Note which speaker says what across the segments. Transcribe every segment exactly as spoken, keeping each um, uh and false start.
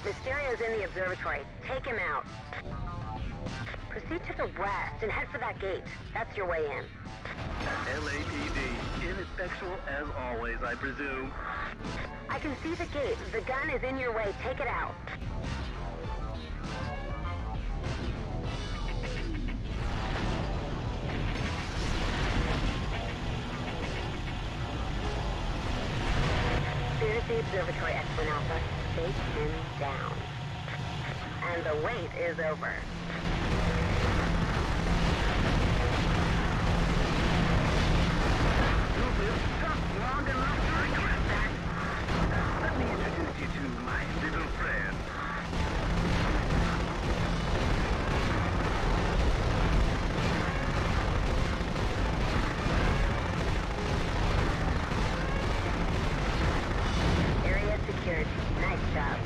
Speaker 1: Mysterio's in the observatory. Take him out. Proceed to the west and head for that gate. That's your way in.
Speaker 2: L A P D. Ineffectual as always, I presume.
Speaker 1: I can see the gate. The gun is in your way. Take it out. Here's the observatory, X one Alpha. Take him down. And the wait is over.
Speaker 2: You've been stuck long enough to regret that. Let me introduce you to my little friend.
Speaker 1: Area secured. Nice job.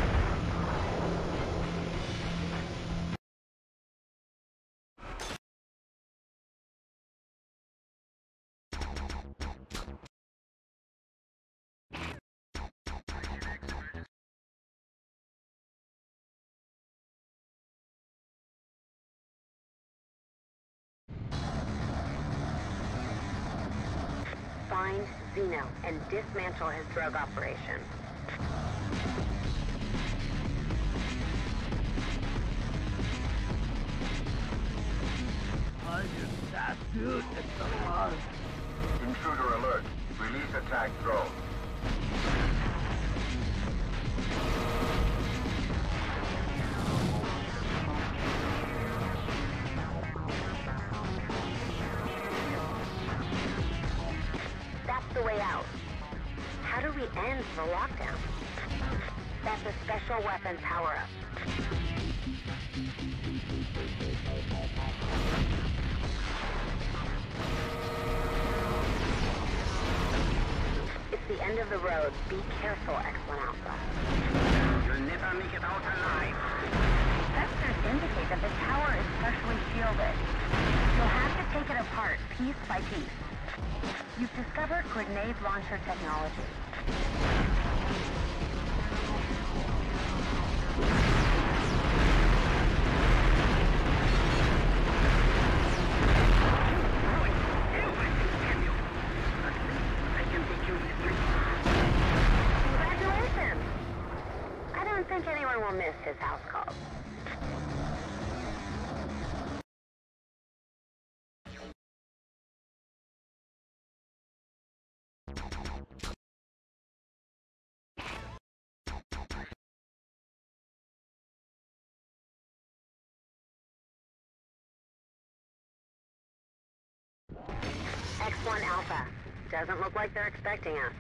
Speaker 1: Find Zeno and dismantle his drug operation.
Speaker 2: I just that dude at the heart.
Speaker 3: Intruder alert. Release attack drone.
Speaker 1: That's the way out. How do we end the lockdown? That's a special weapon power-up. It's the end of the road. Be careful, X one Alpha.
Speaker 2: You'll never make it out alive.
Speaker 1: Sensors indicate that the tower is partially shielded. You'll have to take it apart, piece by piece. You've discovered grenade launcher technology. Congratulations! I don't think anyone will miss his house calls. X one Alpha. Doesn't look like they're expecting us.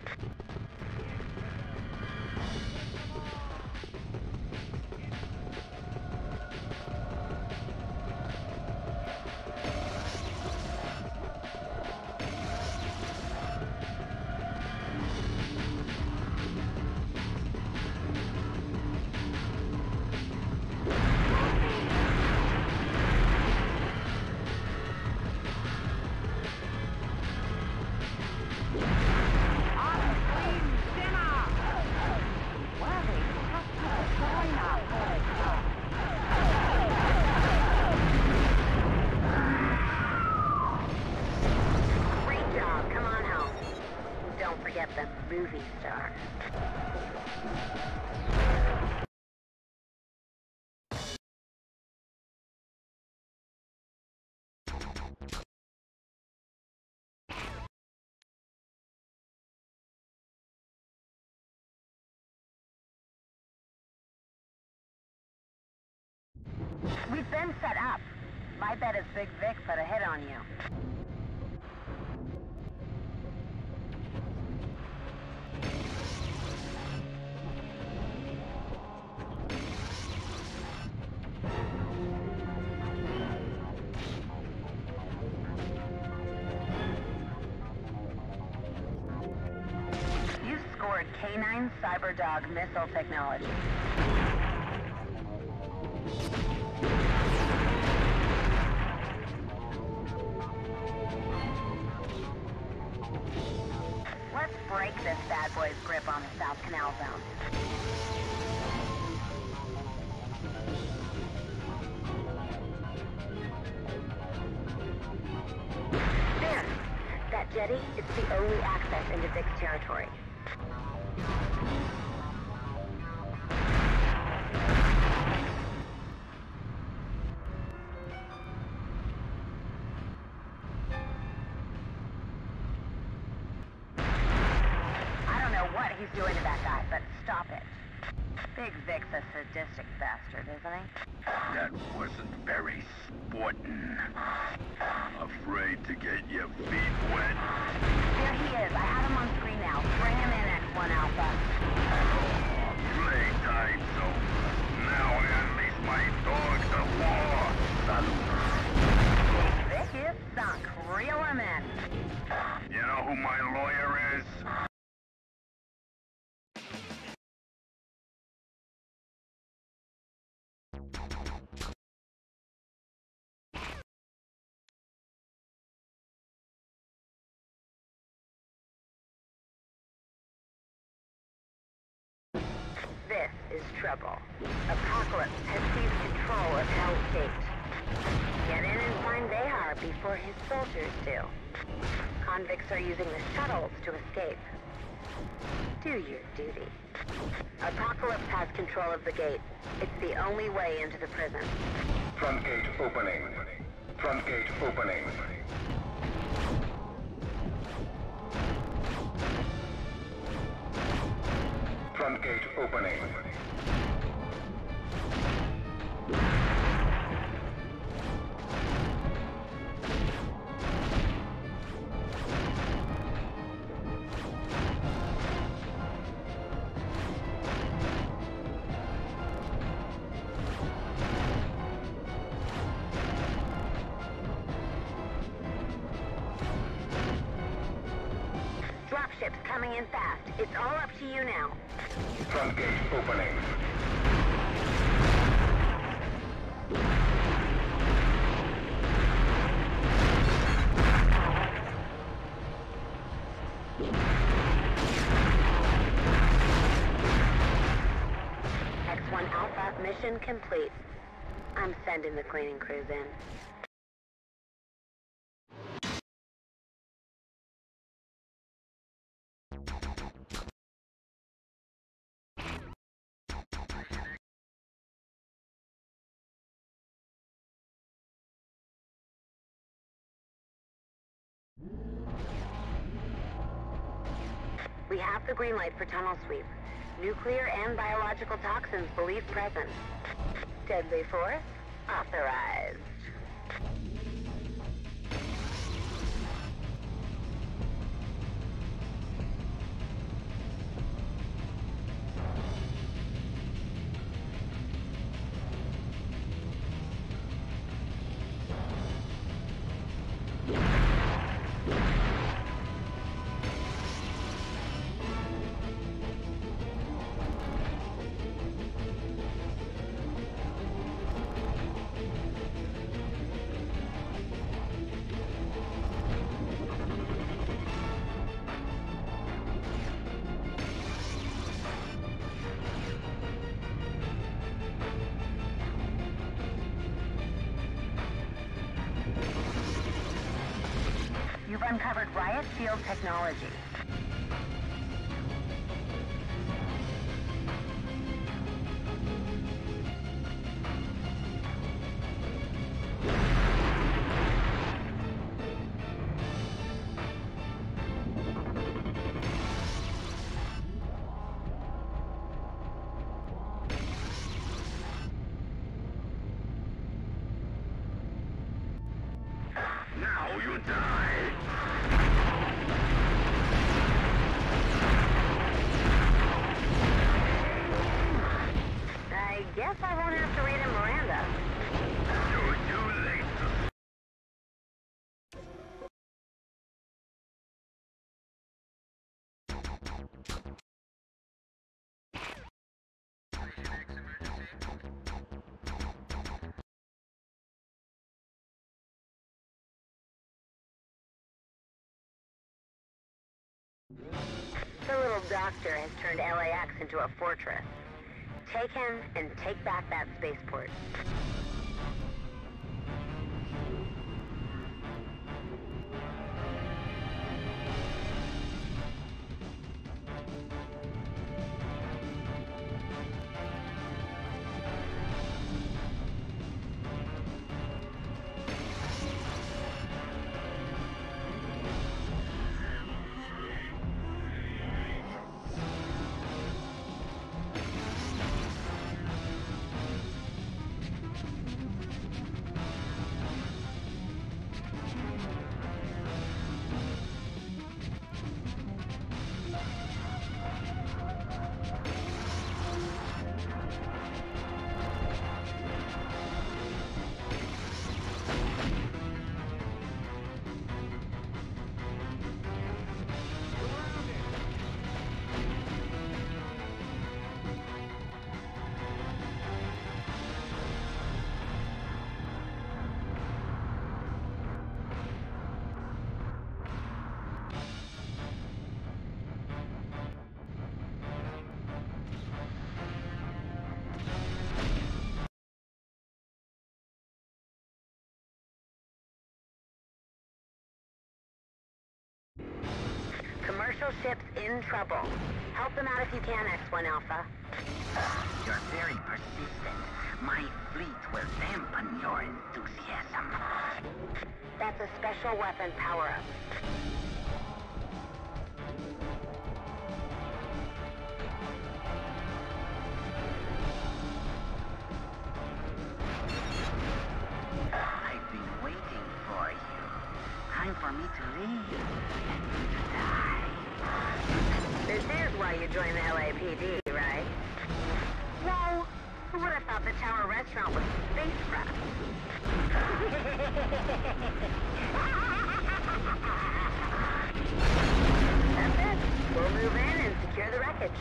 Speaker 1: Get the movie star. We've been set up. My bet is Big Vic put a hit on you. You scored K nine Cyberdog missile technology. Let's break this bad boy's grip on the South Canal Zone. jetty, it's the only access into Vic's territory. I don't know what he's doing to that guy, but stop it. Big Vic's a sadistic bastard, isn't he?
Speaker 2: That wasn't very sporting. Afraid to get your feet wet?
Speaker 1: There he is. I have him on screen now. Bring him in, X one Alpha.
Speaker 2: Oh, playtime's over. Now I unleash my dogs of war. Salute.
Speaker 1: Vic is sunk. Reel him in.
Speaker 2: You know who my lawyer is?
Speaker 1: This is trouble. Apocalypse has seized control of Hell's Gate. Get in and find Behar before his soldiers do. Convicts are using the shuttles to escape. Do your duty. Apocalypse has control of the gate. It's the only way into the prison.
Speaker 3: Front gate opening. Front gate opening. Front gate opening.
Speaker 1: Dropship's coming in fast. It's all up to you now.
Speaker 3: Front gate opening.
Speaker 1: X one Alpha, mission complete. I'm sending the cleaning crews in. We have the green light for tunnel sweep. Nuclear and biological toxins believed present. Deadly force authorized. You've uncovered riot shield technology.
Speaker 2: Now you die!
Speaker 1: I guess I won't have to read him Miranda.
Speaker 2: You're too late to...
Speaker 1: The little doctor has turned L A X into a fortress. Take him and take back that spaceport. Special ship's in trouble. Help them out if you can, X one Alpha.
Speaker 2: You're very persistent. My fleet will dampen your enthusiasm.
Speaker 1: That's a special weapon power-up.
Speaker 2: I've been waiting for you. Time for me to leave and you to die.
Speaker 1: This is why you joined the L A P D, right? Well, who would have thought the Tower restaurant was spacecraft? That's it. We'll move in and secure the wreckage.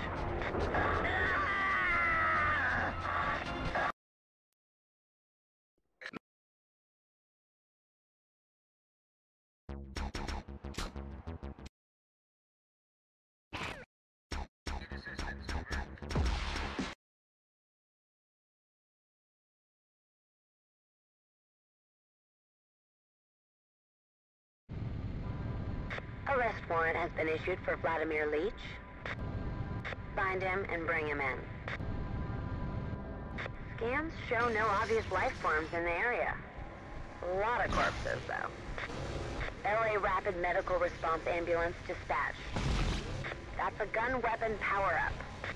Speaker 1: Arrest warrant has been issued for Vladimir Leach. Find him and bring him in. Scans show no obvious life forms in the area. A lot of corpses, though. L A Rapid Medical Response Ambulance dispatched. That's a gun weapon power-up.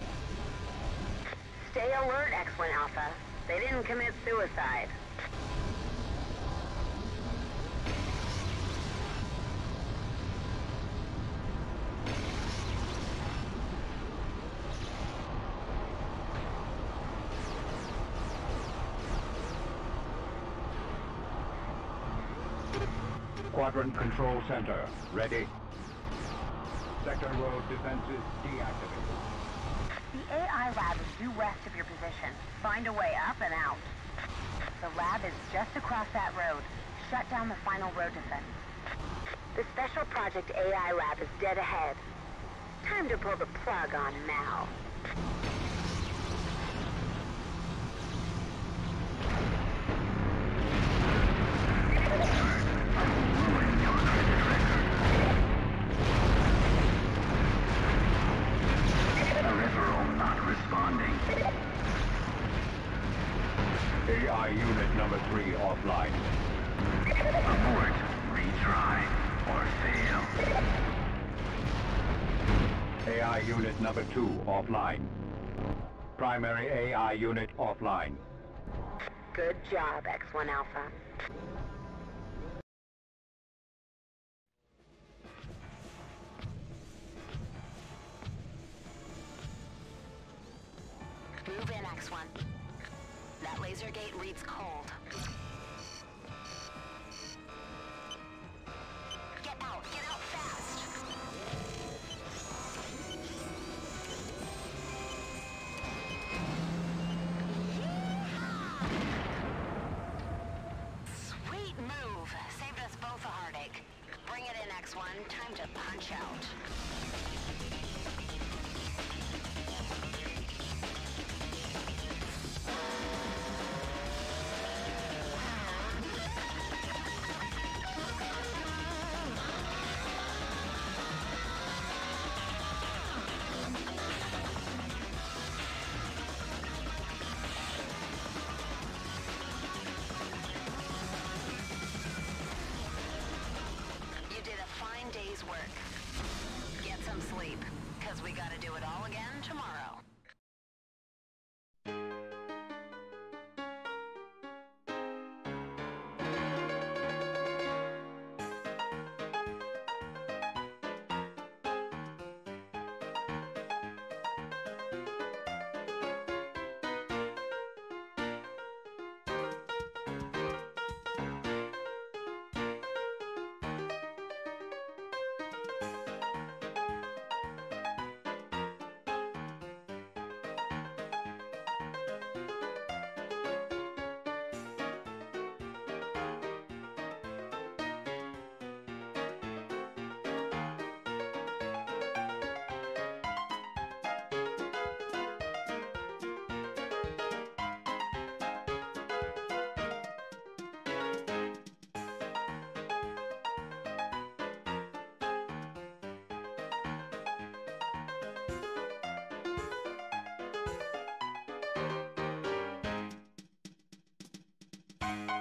Speaker 1: Stay alert, X one Alpha. They didn't commit suicide.
Speaker 4: Quadrant Control Center, ready. Sector road defenses deactivated.
Speaker 1: The A I lab is due west of your position. Find a way up and out. The lab is just across that road. Shut down the final road defense. The Special Project A I lab is dead ahead. Time to pull the plug on Mal.
Speaker 4: A I unit number three offline.
Speaker 2: Abort, retry, or fail.
Speaker 4: A I unit number two offline. Primary A I unit offline.
Speaker 1: Good job, X one Alpha. Move in, X one. That laser gate reads cold. Get out! Get out fast! Sweet move! Saved us both a heartache. Bring it in, X one. Time to punch out. Day's work. Get some sleep, because we gotta do it all again tomorrow. Thank you.